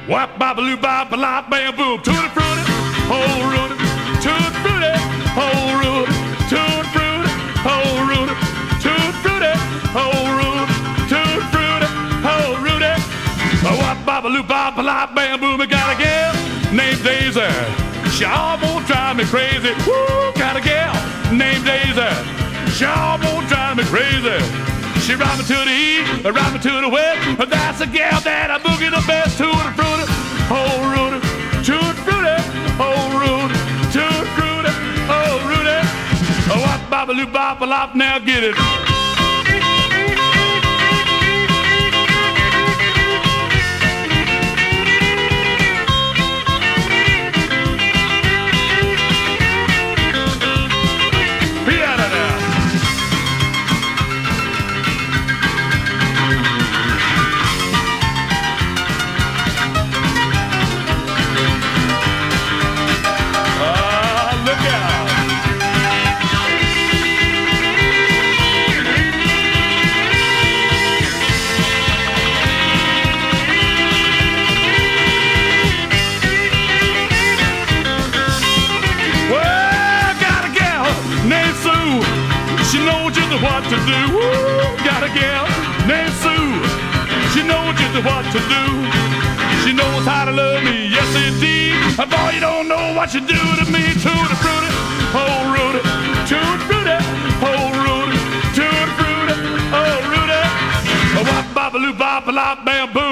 Wap babaloo bop a lop bam boom. Tutti frutti, oh Rudy. Tutti frutti, oh Rudy. Tutti frutti, oh Rudy. Tutti frutti, oh Rudy. Tutti frutti, oh Rudy. Wap babaloo bop a lop bam boom. I got a gal named Daisy. She almost drive me crazy. Woo, got a gal named Daisy. She almost drive me crazy. She ride me to the east, ride me to the west. That's a gal that I boogie the best. Tutti frutti, oh Rudy. Tutti frutti, oh Rudy. Tutti frutti, oh Rudy. Wop babaloo bop a lop, now get it. What to do? Woo, got a gal named Sue. She knows just what to do. She knows how to love me, yes indeed. Boy, you don't know what you do to me. Tutti frutti, oh Rudy. Tutti frutti, oh Rudy. Tutti frutti, oh Rudy. Wop babaloo bop a lop bam boom.